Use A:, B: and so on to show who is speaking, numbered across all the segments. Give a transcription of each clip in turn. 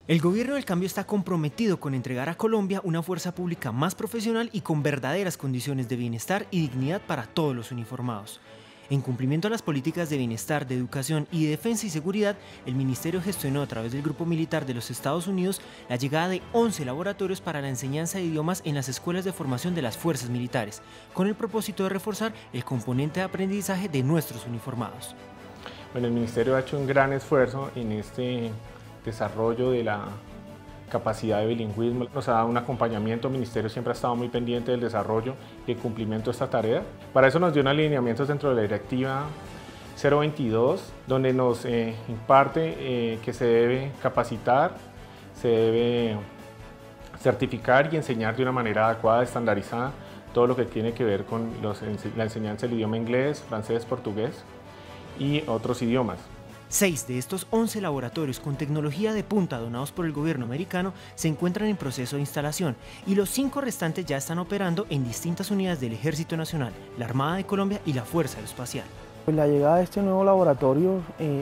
A: El gobierno del cambio está comprometido con entregar a Colombia una fuerza pública más profesional y con verdaderas condiciones de bienestar y dignidad para todos los uniformados. En cumplimiento a las políticas de bienestar, de educación y de defensa y seguridad, el Ministerio gestionó a través del Grupo Militar de los Estados Unidos la llegada de 11 laboratorios para la enseñanza de idiomas en las escuelas de formación de las fuerzas militares, con el propósito de reforzar el componente de aprendizaje de nuestros uniformados.
B: Bueno, el Ministerio ha hecho un gran esfuerzo en este desarrollo de la capacidad de bilingüismo. Nos ha dado un acompañamiento, el Ministerio siempre ha estado muy pendiente del desarrollo y el cumplimiento de esta tarea. Para eso nos dio unos alineamientos dentro de la Directiva 022, donde nos imparte que se debe capacitar, se debe certificar y enseñar de una manera adecuada, estandarizada, todo lo que tiene que ver con la enseñanza del idioma inglés, francés, portugués y otros idiomas.
A: 6 de estos 11 laboratorios con tecnología de punta donados por el gobierno americano se encuentran en proceso de instalación y los 5 restantes ya están operando en distintas unidades del Ejército Nacional, la Armada de Colombia y la Fuerza Aeroespacial.
C: La llegada de este nuevo laboratorio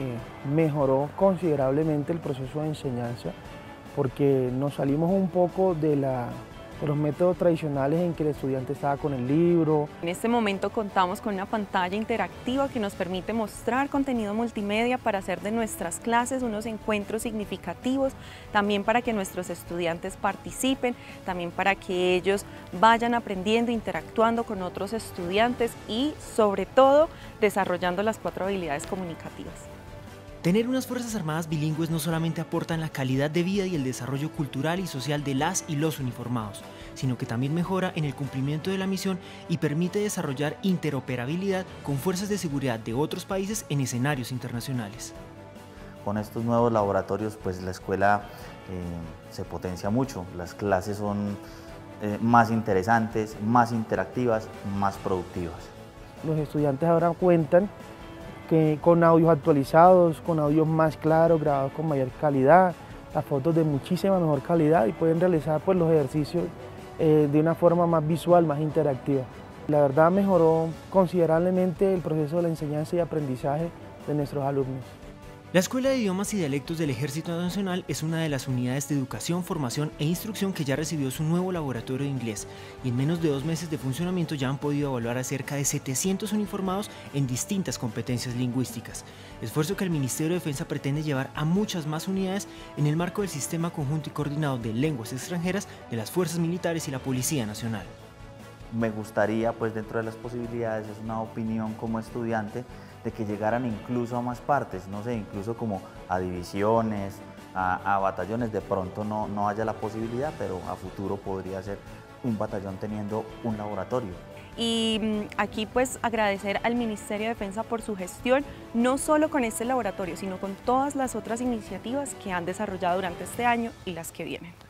C: mejoró considerablemente el proceso de enseñanza porque nos salimos un poco de los métodos tradicionales en que el estudiante estaba con el libro.
D: En este momento contamos con una pantalla interactiva que nos permite mostrar contenido multimedia para hacer de nuestras clases unos encuentros significativos, también para que nuestros estudiantes participen, también para que ellos vayan aprendiendo, interactuando con otros estudiantes y, sobre todo, desarrollando las 4 habilidades comunicativas.
A: Tener unas Fuerzas Armadas bilingües no solamente aporta en la calidad de vida y el desarrollo cultural y social de las y los uniformados, sino que también mejora en el cumplimiento de la misión y permite desarrollar interoperabilidad con fuerzas de seguridad de otros países en escenarios internacionales.
E: Con estos nuevos laboratorios, pues la escuela se potencia mucho, las clases son más interesantes, más interactivas, más productivas.
C: Los estudiantes ahora cuentan con audios actualizados, con audios más claros, grabados con mayor calidad, las fotos de muchísima mejor calidad y pueden realizar pues, los ejercicios de una forma más visual, más interactiva. La verdad mejoró considerablemente el proceso de la enseñanza y aprendizaje de nuestros alumnos.
A: La Escuela de Idiomas y Dialectos del Ejército Nacional es una de las unidades de educación, formación e instrucción que ya recibió su nuevo laboratorio de inglés y en menos de 2 meses de funcionamiento ya han podido evaluar a cerca de 700 uniformados en distintas competencias lingüísticas, esfuerzo que el Ministerio de Defensa pretende llevar a muchas más unidades en el marco del Sistema Conjunto y Coordinado de Lenguas Extranjeras de las Fuerzas Militares y la Policía Nacional.
E: Me gustaría, pues dentro de las posibilidades, es una opinión como estudiante, de que llegaran incluso a más partes, no sé, incluso como a divisiones, a batallones, de pronto no haya la posibilidad, pero a futuro podría ser un batallón teniendo un laboratorio.
D: Y aquí pues agradecer al Ministerio de Defensa por su gestión, no solo con este laboratorio, sino con todas las otras iniciativas que han desarrollado durante este año y las que vienen.